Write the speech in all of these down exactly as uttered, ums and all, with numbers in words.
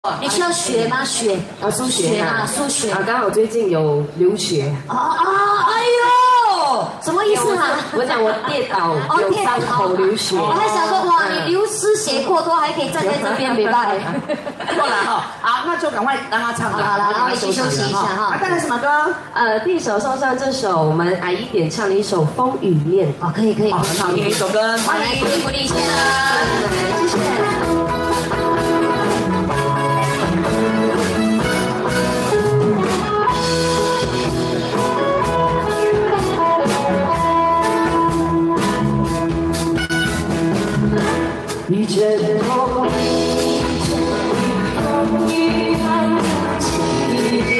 你需要学吗？学啊，数学啊，数学啊，刚好最近有留学。 啊啊！哎呦，什么意思啊？ 我讲我跌倒有伤口流血。 我还想说，哇，你流失血过多，还可以站在这边，明白？ 过来哈，好，那就赶快让他唱。 好了，然后一起休息一下哈。 啊，带来什么歌？ 呃，第一首送上这首我们矮一点唱的一首《风雨恋》。 哦，可以可以， 很好听的一首歌， 欢迎鼓励鼓励一下，谢谢。 一阵风，风雨看不清，一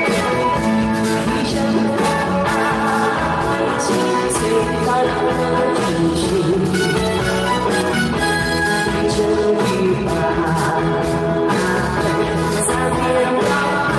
阵风，爱情最淡的真心，一阵雨把爱在变老。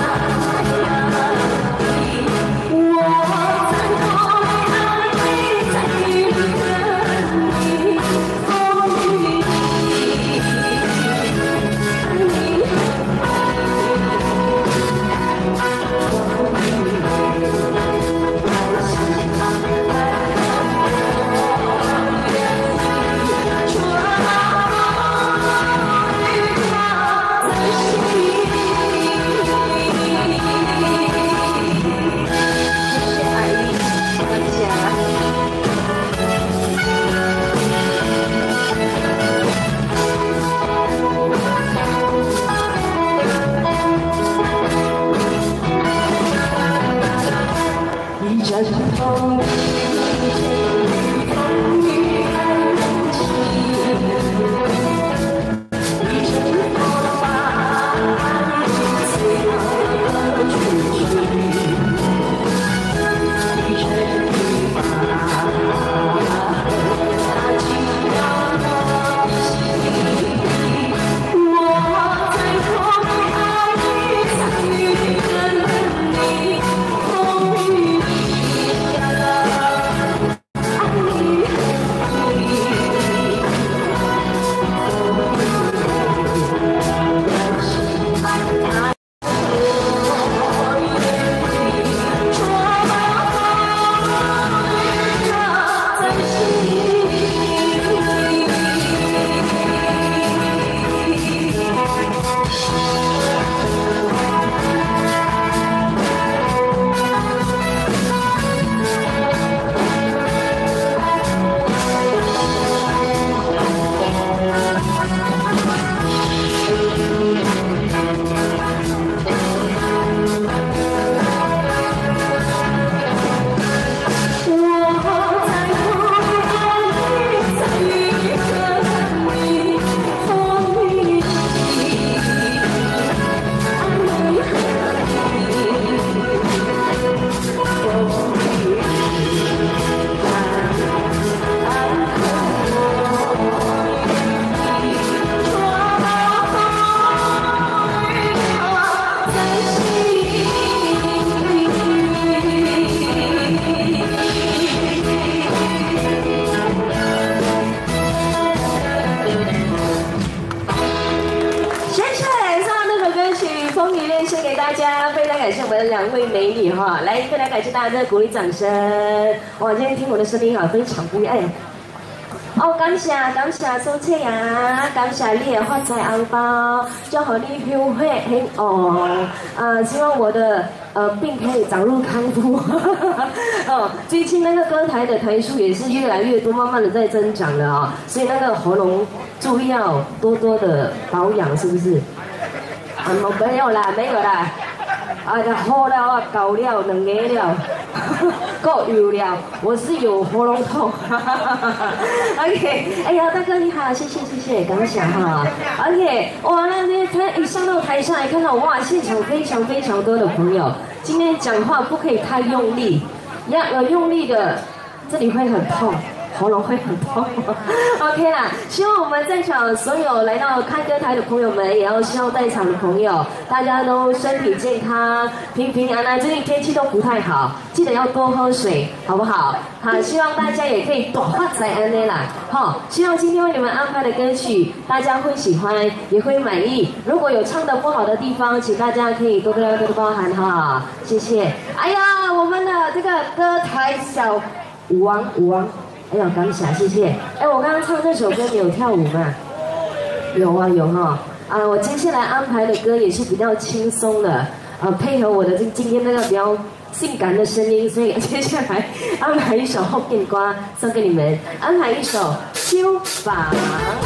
感谢我们的两位美女哈，来，非常感谢大家的鼓励掌声。哇，今天听我的声音啊，非常不一样。哦，感谢感谢苏翠雅，感谢你的发财红包，祝贺你休会很哦。啊，希望我的呃病可以早日康复。哦，最近那个歌台的台数也是越来越多，慢慢的在增长了啊、哦，所以那个喉咙注意要多多的保养，是不是？啊，没有啦，没有啦。啊，好了啊，够了，两个了，够有了，我是有喉咙痛。OK， 哎呀，大哥你好，谢谢谢谢，感谢哈。OK， 哇，那那他一上到台上来看到哇，现场非常非常多的朋友，今天讲话不可以太用力，要有用力的，这里会很痛。 喉咙会很痛。OK 啦，希望我们在场所有来到看歌台的朋友们，也要希望在场的朋友，大家都身体健康，平平安安。最近天气都不太好，记得要多喝水，好不好？好，希望大家也可以多发财安内啦。好，希望今天为你们安排的歌曲，大家会喜欢，也会满意。如果有唱得不好的地方，请大家可以多多多多包涵哈，谢谢。哎呀，我们的这个歌台小舞王舞王。哎呀，感谢，谢谢。哎，我刚刚唱这首歌，你有跳舞吗？有啊，有哈。啊，我接下来安排的歌也是比较轻松的，啊，配合我的这今天那个比较性感的声音，所以接下来安排一首《后变瓜》送给你们，安排一首《秋房》。